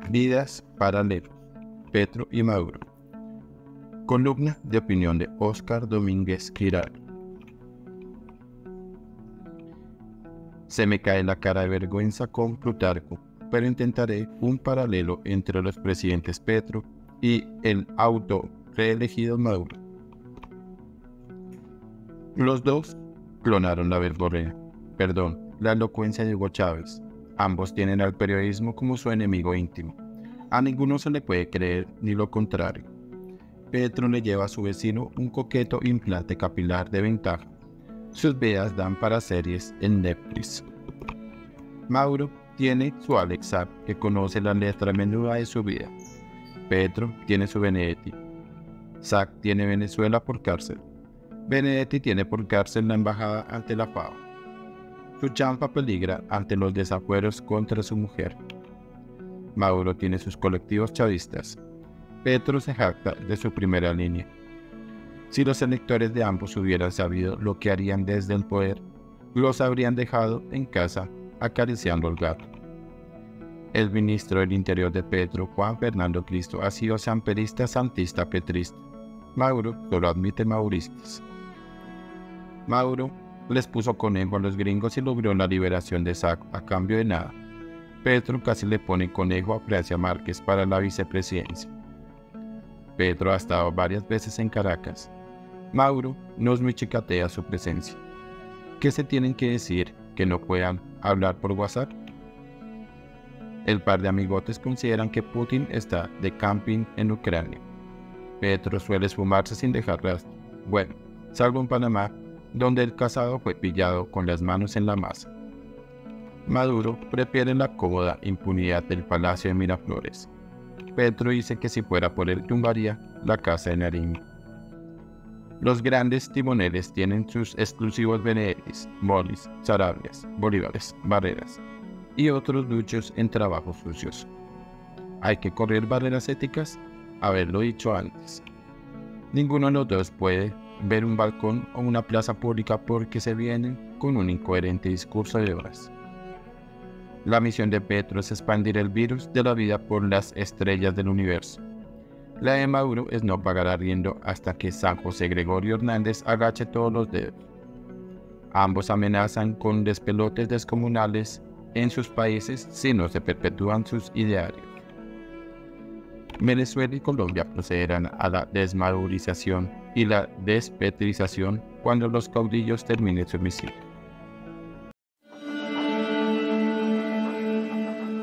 Vidas paralelas, Petro y Maduro. Columna de opinión de Óscar Domínguez Giral. Se me cae la cara de vergüenza con Plutarco, pero intentaré un paralelo entre los presidentes Petro y el auto-reelegido Maduro. Los dos clonaron la verborrea, la elocuencia de Hugo Chávez. Ambos tienen al periodismo como su enemigo íntimo. A ninguno se le puede creer ni lo contrario. Petro le lleva a su vecino un coqueto implante capilar de ventaja. Sus videos dan para series en Netflix. Maduro tiene su Alex Saab, que conoce la letra menuda de su vida. Petro tiene su Benedetti. Saab tiene Venezuela por cárcel. Benedetti tiene por cárcel la embajada ante la FAO. Su champa peligra ante los desafueros contra su mujer. Maduro tiene sus colectivos chavistas. Petro se jacta de su primera línea. Si los electores de ambos hubieran sabido lo que harían desde el poder, los habrían dejado en casa acariciando al gato. El ministro del Interior de Petro, Juan Fernando Cristo, ha sido samperista, santista, petrista. Maduro solo admite mauristas. Maduro les puso conejo a los gringos y logró la liberación de Saab a cambio de nada. Petro casi le pone conejo a Francia Márquez para la vicepresidencia. Petro ha estado varias veces en Caracas. Maduro nos chicatea su presencia. ¿Qué se tienen que decir que no puedan hablar por WhatsApp? El par de amigotes consideran que Putin está de camping en Ucrania. Petro suele esfumarse sin dejar rastro. Bueno, salvo en Panamá, donde el casado fue pillado con las manos en la masa. Maduro prefiere la cómoda impunidad del Palacio de Miraflores. Petro dice que si fuera por él tumbaría la casa de Nariño. Los grandes timoneles tienen sus exclusivos Benedettis, Molis, Sarabias, Bolívares, Barreras y otros luchos en trabajos sucios. ¿Hay que correr barreras éticas? Haberlo dicho antes. Ninguno de los dos puede ver un balcón o una plaza pública porque se vienen con un incoherente discurso de horas. La misión de Petro es expandir el virus de la vida por las estrellas del universo. La de Maduro es no pagar arriendo hasta que San José Gregorio Hernández agache todos los dedos. Ambos amenazan con despelotes descomunales en sus países si no se perpetúan sus idearios. Venezuela y Colombia procederán a la desmadurización y la despetrización cuando los caudillos terminen su misión.